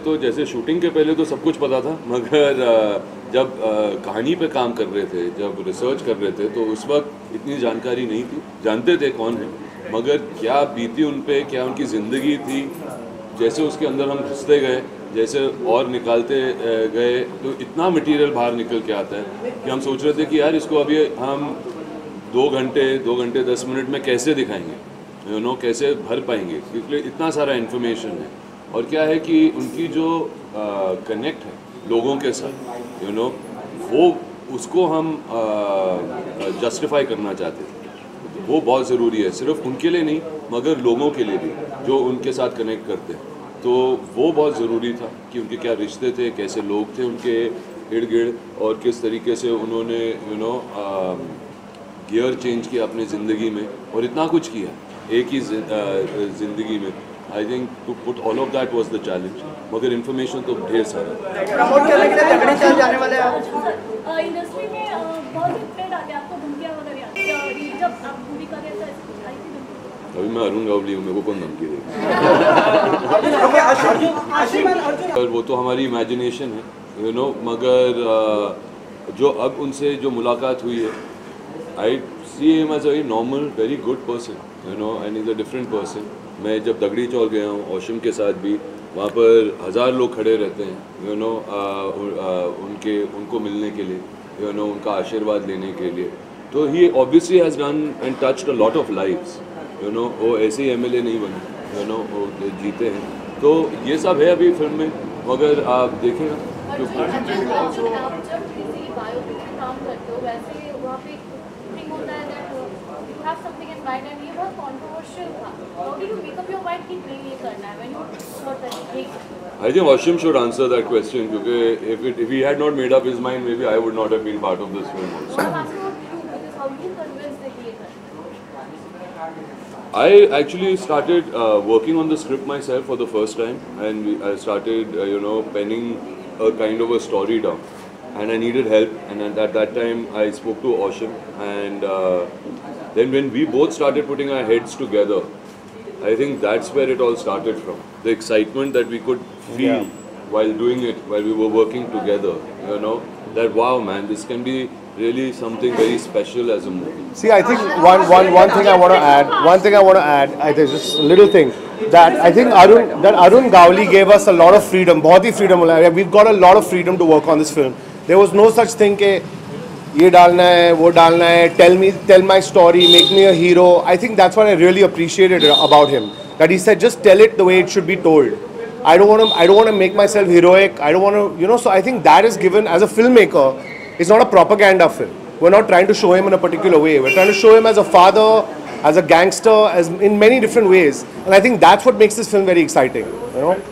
तो जैसे शूटिंग के पहले तो सब कुछ पता था, मगर जब कहानी पे काम कर रहे थे, जब रिसर्च कर रहे थे, तो उस वक्त इतनी जानकारी नहीं थी। जानते थे कौन है, मगर क्या बीती उन पे, क्या उनकी ज़िंदगी थी, जैसे उसके अंदर हम घुसते गए, जैसे और निकालते गए, तो इतना मटेरियल बाहर निकल के आता है कि हम सोच रहे थे कि यार इसको अभी हम 2 घंटे 10 मिनट में कैसे दिखाएंगे, कैसे भर पाएंगे, क्योंकि इतना सारा इन्फॉर्मेशन है। और क्या है कि उनकी जो कनेक्ट है लोगों के साथ, वो उसको हम जस्टिफाई करना चाहते थे। वो बहुत ज़रूरी है, सिर्फ उनके लिए नहीं मगर लोगों के लिए भी जो उनके साथ कनेक्ट करते हैं। तो वो बहुत ज़रूरी था कि उनके क्या रिश्ते थे, कैसे लोग थे उनके इर्द गिर्द, और किस तरीके से उन्होंने गियर चेंज किया अपनी ज़िंदगी में, और इतना कुछ किया एक ही ज़िंदगी में। I think to put all of that was the challenge, मगर इन्फॉर्मेशन तो ढेर सारा। प्रमोट करने के लिए तगड़ी चल जाने वाले हैं इंडस्ट्री में बहुत हिट आते हैं, आपको धमकियां वगैरह आती है जब आप मूवी कर रहे थे? आई थी अभी मैं अरुण गावली हूँ, मेरे को कौन धमकी देगा? वो तो हमारी इमेजिनेशन है, मगर जो अब उनसे जो मुलाकात हुई है, I see him as a very normal, very good person, and is a different person. मैं जब दगड़ी चौल गया हूँ औशम के साथ भी, वहाँ पर 1000 लोग खड़े रहते हैं, उनको मिलने के लिए, उनका आशीर्वाद लेने के लिए। तो he obviously has done and touched a lot of lives, वो ऐसे ही एमएलए नहीं बने, वो जीते हैं। तो ये सब है अभी फिल्म में, मगर आप देखें I think Ashim should answer that question, because if he had not made up his mind, maybe I would not have been part of this film also. I actually started working on the script myself for the first time, and I started penning a kind of a story down, and I needed help, and at that time I spoke to Ashim, and then when we both started putting our heads together, I think that's where it all started from. The excitement that we could feel while doing it, while we were working together, that wow man, this can be really something very special as a movie. See, I think one thing I want to add, I think just a little thing, that I think Arun Gawli gave us a lot of freedom, बहुत ही freedom. We've got a lot of freedom to work on this film. There was no such thing के ये डालना है, वो डालना है, tell my story, make me a hero. I think that's what I really appreciated about him. That he said, just tell it the way it should be told. I don't want to make myself heroic. I don't want to, So I think that is given as a filmmaker. It's not a propaganda film. We're not trying to show him in a particular way. We're trying to show him as a father, as a gangster, as in many different ways. And I think that's what makes this film very exciting. How you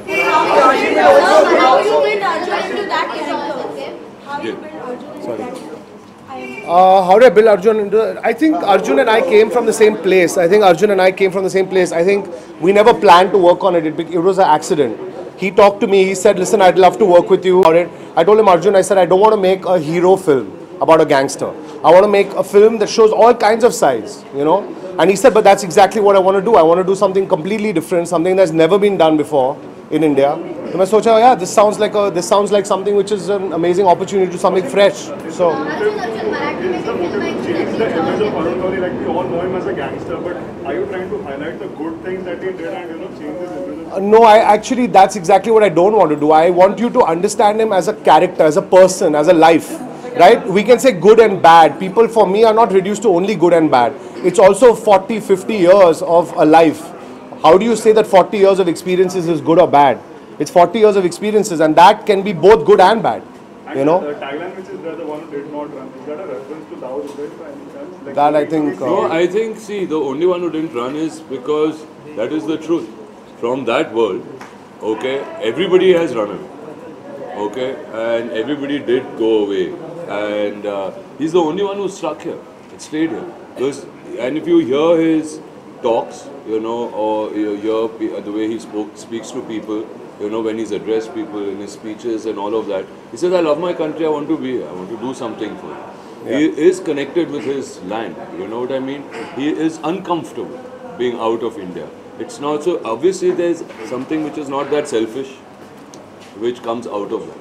build Arjun into that character? How you build Arjun into that? How did I build Arjun into? I think Arjun and I came from the same place. I think we never planned to work on it. It was an accident. He talked to me. He said, "Listen, I'd love to work with you about it." I told him, Arjun, I said, I don't want to make a hero film about a gangster. I want to make a film that shows all kinds of sides, And he said, but that's exactly what I want to do. I want to do something completely different, something that's never been done before in India. So I thought, yeah, this sounds like something which is an amazing opportunity to do something fresh. So. The image of Arun Gawli, like we all know him as a gangster, but are you trying to highlight the good things that he did and change his image? No, that's exactly what I don't want to do. I want you to understand him as a character, as a person, as a life, right? We can say good and bad. People for me are not reduced to only good and bad. It's also 40, 50 years of a life. How do you say that 40 years of experiences is good or bad? It's 40 years of experiences, and that can be both good and bad. And the tagline, which is where the one who did not run, is that a reference to Dawood Hussain by any chance? Like that I think. No, I think, see, the only one who didn't run is because that is the truth. From that world, okay, everybody has run away, okay, and everybody did go away, and he's the only one who stuck here, stayed here. Because, and if you hear his talks, or you hear the way he speaks to people, when he's addressed people in his speeches and all of that, he says, I love my country, I want to be here, I want to do something for it. Yeah. He is connected with his land, you know what I mean? He is uncomfortable being out of India. It's not so, obviously there's something which is not that selfish, which comes out of that.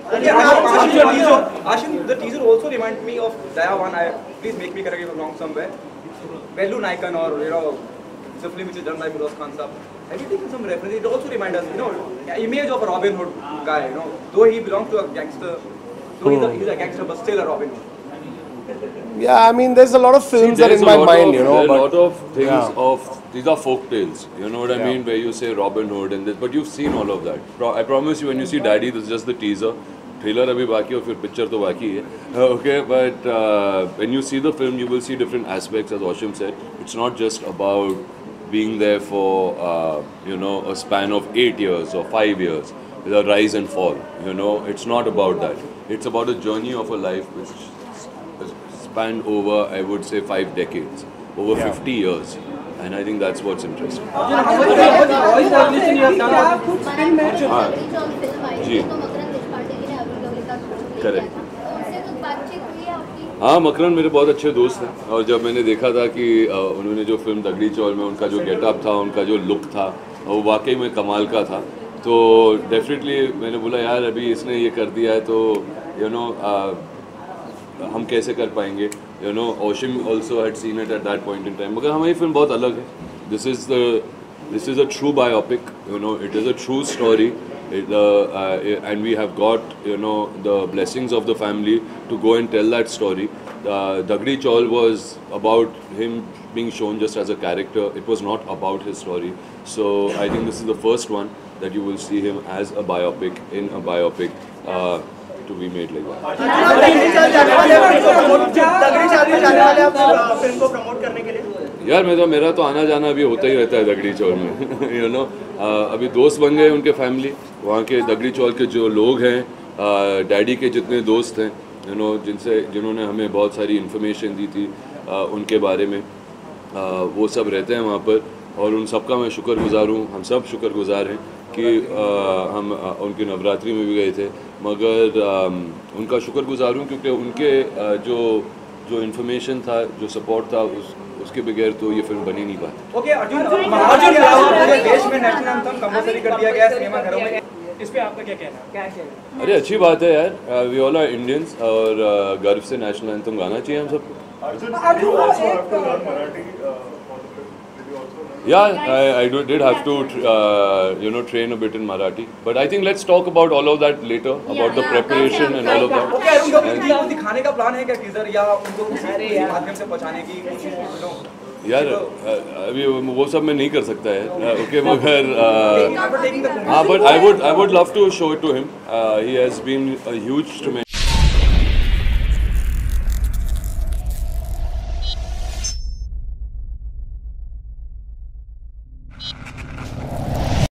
Arjun, the teaser also reminds me of Dayawan. Please make me correct if I'm wrong somewhere. Balloon Icon, or it's a film which is done by Firoz Khan Saab. Have you taken some reference? It also reminds us, image of a Robin Hood guy. Though he belongs to a gangster, though he's a gangster, but still a Robin Hood. Yeah, I mean, there's a lot of films that are in my mind, There are a lot of things yeah. these are folk tales, you know what I mean, where you say Robin Hood and this, but you've seen all of that. I promise you, when you see Daddy, this is just the teaser. Trailer abhi baki hai, फिर picture to baki hai. Okay, but when you see the film, you will see different aspects, as Oshim said. It's not just about being there for, a span of 8 years or 5 years, with a rise and fall, It's not about that. It's about a journey of a life which spanned over, I would say, 5 decades, over 50 years. And I think that's what's interesting. Correct. हाँ, मकरन मेरे बहुत अच्छे दोस्त हैं और जब मैंने देखा था कि उन्होंने जो फिल्म दगड़ी चौल में उनका जो गेटअप था, उनका जो लुक था, वो वाकई में कमाल का था, तो डेफिनेटली मैंने बोला यार अभी इसने ये कर दिया है तो हम कैसे कर पाएंगे, ओशिम also had seen it at that point in time, मगर हमारी फिल्म बहुत अलग है। This is a true biopic, it is a true story. And we have got the blessings of the family to go and tell that story. Dagdi Chaul was about him being shown just as a character. It was not about his story. So I think this is the first one that you will see him as a biopic in a biopic to be made like that. यार मेरा तो आना जाना अभी होता ही रहता है दगड़ी चौल में अभी दोस्त बन गए उनके फैमिली, वहाँ के दगड़ी चौल के जो लोग हैं, डैडी के जितने दोस्त हैं, जिन्होंने हमें बहुत सारी इन्फॉर्मेशन दी थी उनके बारे में, वो सब रहते हैं वहाँ पर और उन सब का मैं शुक्रगुजार हूँ। हम सब शुक्रगुजार हैं कि हम उनकी नवरात्रि में भी गए थे, मगर उनका शुक्रगुजार हूँ क्योंकि उनके जो इन्फॉर्मेशन था, जो सपोर्ट था, उसके बगैर तो ये फिल्म बनी नहीं पाती। ओके अर्जुन, पूरे देश में नेशनल एंथम कंपलसरी कर दिया गया है सिनेमा घरों में, इस पे आपका क्या कहना है? अरे अच्छी बात है यार, वी ऑल आर इंडियंस और गर्व से नेशनल एंथम गाना चाहिए हम सबको। Yeah, I did have to, train a bit in Marathi. But I think let's talk about all of that later, about the preparation and all of that. Okay, Arun Gawli को दिखाने का plan है क्या teaser या उनको किसी माध्यम से पहुंचाने की कोशिश? यार अभी वो सब मैं नहीं कर सकता है, ओके, मगर हाँ, but I would love to show it to him. He has been a huge